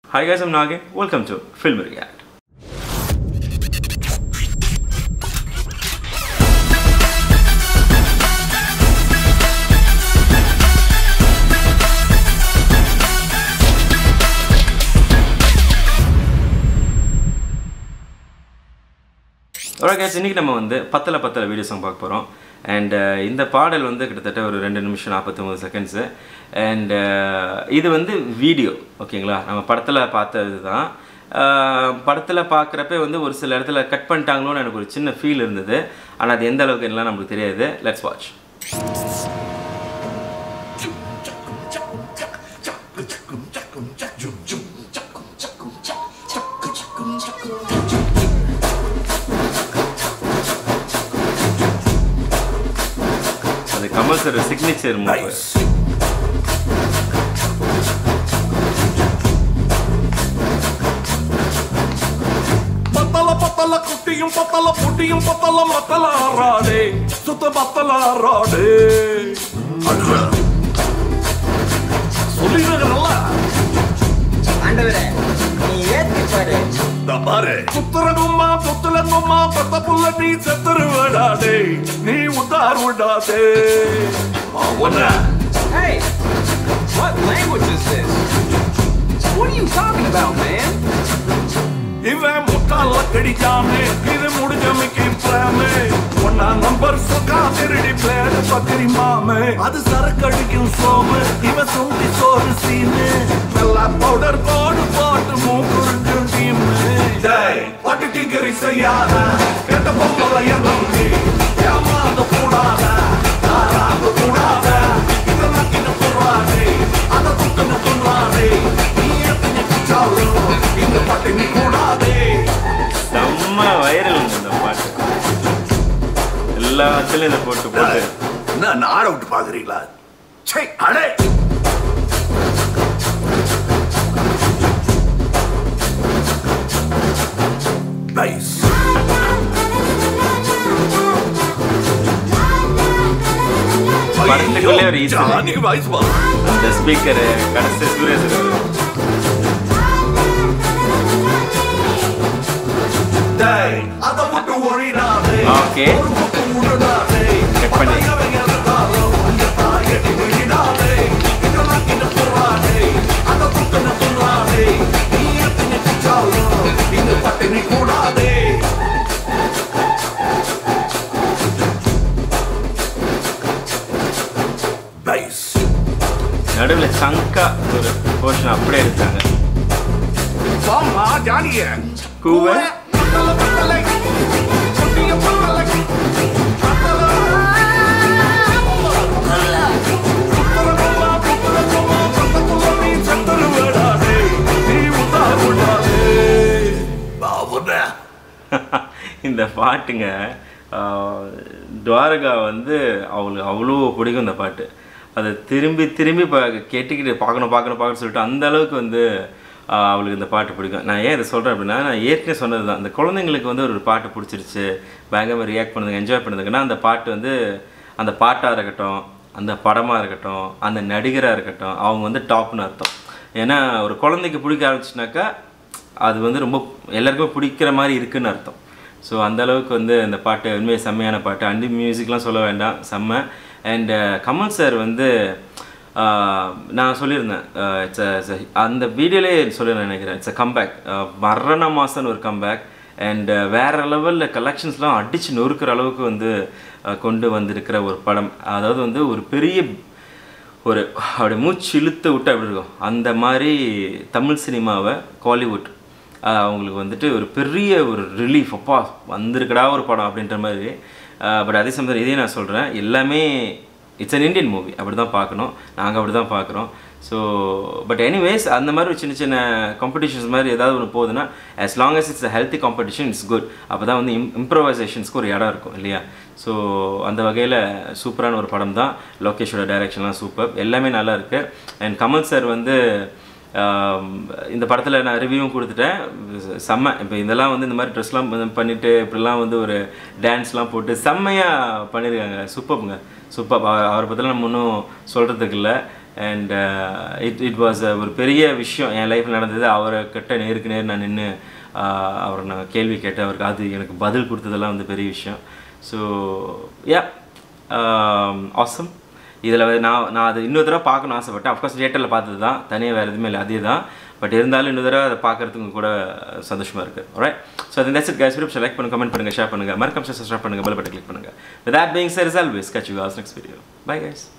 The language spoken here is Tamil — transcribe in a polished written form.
Hi guys, I'm Nagen. Welcome to Filmy React. Alright guys, இன்னைக்கு நம்ம வந்து பத்தல பத்தல வீடியோ சாங் பார்க்க போறோம். And இந்த பாடல் வந்து கிட்டத்தட்ட ஒரு 2 நிமிஷம் 49 செகண்ட்ஸ். And இது வந்து வீடியோ, ஓகேங்களா? நம்ம படத்துல பார்த்ததுதான். படத்துல பார்க்கறப்ப வந்து ஒரு சில இடத்துல கட் பண்ணிட்டாங்களோன்னு எனக்கு ஒரு சின்ன ஃபீல் இருந்தது. ஆனா அது எந்த அளவுக்கு எல்லாம் நமக்கு தெரியாது. Let's watch. Kamal sir signature move. Pathala pathala kuttiyum pathala puttiyum pathala mathala raade sutta pathala raade adra soliragalla andavare nee yetti pare dabare puttaragumma puttalagumma pattapulla nee settaruvadade nee udarvadade avana hey what language is this what are you talking about man ive mutalla kadijame idu mudijamiki prame onna number soka diridi player pakri mame adu sarakadikum some ive sungi soru scene mella powder code pot mookurunjum team dai what tigeri sayada ketta bommala yangi yamada pudada aradu pudada idana kina purade ada tukkana tunrade niyatine kichalu inga patini kudade samma viral இந்த பாட்டு எல்லாத்துலயும் இத போட்டு போட்டு நான் ஆட விட்டு பாக்குறீங்களா சே அடே நைஸ் பர்టిక్యులர் ஒரு ஈஸி வாய்ஸ் பா அந்த ஸ்பீக்கர் கடைசி சூரியஸ் டேய் அத விட்டு ஓடிடாதே ஓகே கட் பண்ணி நடுவில் சங்கா ஒரு போர்ஷன் அப்படியே இருக்காங்க பாமா ஜானிய கூவ இந்த பாட்டுங்க துவாரகா வந்து அவளுக்கு அவ்வளோ பிடிக்கும் இந்த பாட்டு அதை திரும்பி திரும்பி கேட்டுக்கிட்டு பார்க்கணும் சொல்லிட்டு அந்த அளவுக்கு வந்து அவளுக்கு இந்த பாட்டு பிடிக்கும் நான் ஏன் இதை சொல்கிறேன் அப்படின்னா நான் ஏற்கனவே சொன்னது தான் இந்த குழந்தைங்களுக்கு வந்து ஒரு பாட்டு பிடிச்சிருச்சு பயங்கரமாக ரியாக்ட் பண்ணுதுங்க என்ஜாய் பண்ணுதுங்கன்னா அந்த பாட்டு வந்து அந்த பாட்டாக இருக்கட்டும் அந்த படமாக இருக்கட்டும் அந்த நடிகராக இருக்கட்டும் அவங்க வந்து டாப்னு அர்த்தம் ஏன்னா ஒரு குழந்தைக்கு பிடிக்க ஆரம்பிச்சுனாக்கா அது வந்து ரொம்ப எல்லாருக்குமே பிடிக்கிற மாதிரி இருக்குதுன்னு அர்த்தம் ஸோ அந்தளவுக்கு வந்து இந்த பாட்டு உண்மையாக செம்மையான பாட்டு அண்டி மியூசிக்லாம் சொல்ல வேண்டாம் செம்ம அண்ட் கமல் சார் வந்து நான் சொல்லியிருந்தேன் அந்த வீடியோலே சொல்லியிருந்தேன் நினைக்கிறேன் இட்ஸ் அ கம்பேக் மரண மாதம்னு ஒரு கம்பேக் அண்ட் வேறு லெவலில் கலெக்ஷன்ஸ்லாம் அடித்து நொறுக்கிற அளவுக்கு வந்து கொண்டு வந்திருக்கிற ஒரு படம் அதாவது வந்து ஒரு பெரிய ஒரு அப்படியே மூச்சு இழுத்து விட்டு அப்படி இருக்கும் அந்த மாதிரி தமிழ் சினிமாவை காலிவுட் அவங்களுக்கு வந்துட்டு ஒரு பெரிய ஒரு ரிலீஃப் அப்பா வந்திருக்கடா ஒரு படம் அப்படின்ற மாதிரி பட் அதே சமயம் இதையும் நான் சொல்கிறேன் எல்லாமே இட்ஸ் அன் இண்டியன் மூவி அப்படி தான் பார்க்கணும் நாங்கள் அப்படி தான் பார்க்குறோம் ஸோ பட் எனிவேஸ் அந்த மாதிரி ஒரு சின்ன சின்ன காம்படிஷன்ஸ் மாதிரி ஏதாவது ஒன்று போகுதுன்னா as long as it's a healthy competition it's good அப்போ தான் வந்து இம்ப்ரவைசேஷன்ஸ்க்கு ஒரு இடம் இருக்கும் இல்லையா ஸோ அந்த வகையில் சூப்பரான ஒரு படம் தான் லோகேஷோட டைரக்ஷன்லாம் சூப்பர் எல்லாமே நல்லா இருக்குது அண்ட் கமல் சார் வந்து இந்த படத்தில் நான் ரிவ்யூவும் கொடுத்துட்டேன் செம்ம இப்போ இதெல்லாம் வந்து இந்த மாதிரி ட்ரெஸ்லாம் பண்ணிவிட்டு இப்படிலாம் வந்து ஒரு டான்ஸ்லாம் போட்டு செம்மையாக பண்ணியிருக்காங்க சூப்பர்ங்க சூப்பர் அவரை பற்றிலாம் நம்ம ஒன்றும் சொல்கிறதுக்கு இல்லை அண்ட் இட் வாஸ் ஒரு பெரிய விஷயம் என் லைஃப்பில் நடந்தது. அவரை கிட்ட நேருக்கு நேர் நான் நின்று அவரை நான் கேள்வி கேட்டேன். அவருக்கு அது எனக்கு பதில் கொடுத்ததெல்லாம் வந்து பெரிய விஷயம். So yeah awesome. இதில் நான் அது இன்னொரு தடவை பார்க்கணும் ஆசைப்பட்டேன். அஃப்கோர்ஸ் தியேட்டரில் பார்த்தது தான், தனியாக வேறு எதுவுமே இல்லை, அதே தான். பட் இருந்தாலும் இன்னொரு தடவை அதை பார்க்குறதுக்கு கூட சந்தோஷமாக இருக்குது. ஆல்ரைட், ஸோ அது தட்ஸ் இட் கைஸ். லைக் பண்ணுங்கள், கமெண்ட் பண்ணுங்கள், ஷேர் பண்ணுங்கள், மறக்காம சப்ஸ்கிரைப் பண்ணுங்கள், பெல் பட்டன் கிளிக் பண்ணுங்கள். With that being set, as always, catch you guys next video. Bye guys.